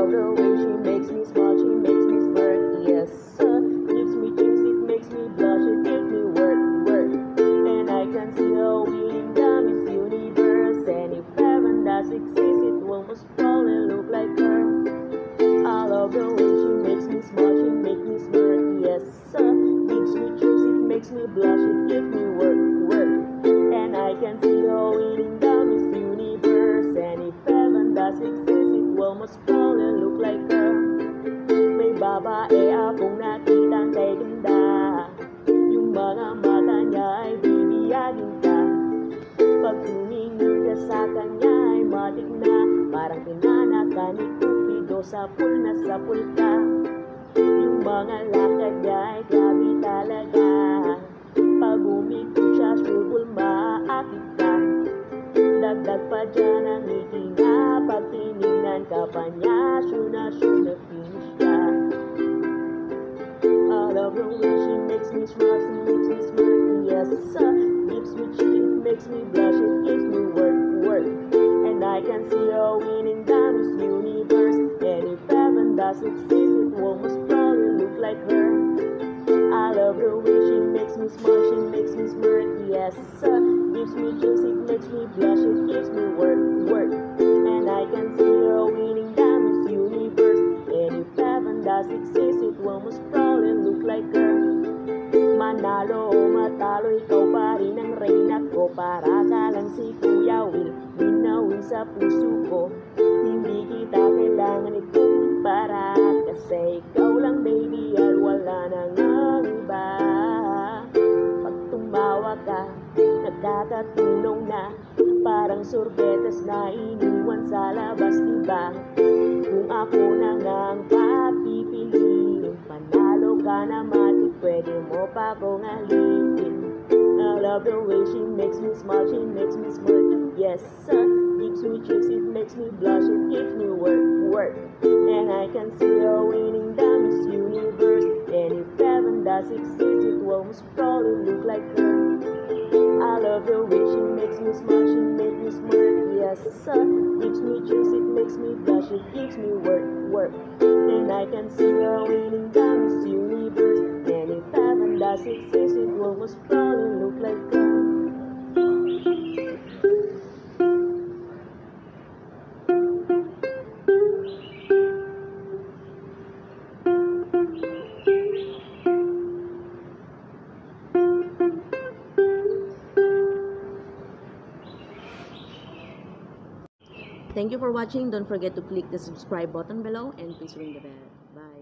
love the way she makes me smile, she makes me smirk. Yes, gives me chills, it makes me blush, it gives me work, work. And I can see her winning the Miss Universe. And if heaven does exist, it will most probably look like her. I love the way she makes me smile, she makes me smirk. Yes, gives me chills, it makes me blush, it gives me work, work. And I can see her winning the Miss Universe. And if heaven does exist, it will most probably look like her. May babae akong nakitang kay ganda, yung mga mata niya ay bibiyagin ka. Pag tumingin ka sa kanya ay matik na, parang pinanakan ni Cupido sa pool ka. Yung mga lakad niya ay grabe talaga, pag umikot siya sure maaakit ka. Dagdag pa dyan ang ngiti na, pag tinignan ka pa niya sure na finish ka. I love the way she makes me smile, she makes me smirk. Yes, gives me chill, it makes me blush, it gives me work, work. And I can see her winning the Miss Universe. And if heaven does exist, it will most probably look like her. I love the way she makes me smile, she makes me smirk. Yes, gives me chills, it makes me blush, it gives me work, work. And I can see her winning the Miss Universe. And if heaven does exist, it will most probably look like her. Manalo o matalo, ikaw pa rin ang reyna ko. Para ka lang si Kuya Will, win na win sa puso ko. Hindi kita kailangan ikumpara, kasi ikaw lang baby at wala nang ang iba. Pag tumawa ka, nakakatunaw na, parang sorbetes na iniwan sa labas, diba? Kung ako na nga ang papipiliin, panalo ka na matik, pwede mo pa akong alipin. I love the way she makes me smile, she makes me smirk. Yes, gives me chills, it makes me blush, it gives me work, work. And I can see her winning the Miss Universe. And if heaven does exist, it will most probably look like her. I love the way she makes me smile, she makes me smirk. Yes, gives me chills, it makes me blush, it gives me work, work. And I can see her winning the Miss Universe. And if heaven does exist, it will most probably look like her. Thank you for watching. Don't forget to click the subscribe button below and please ring the bell. Bye.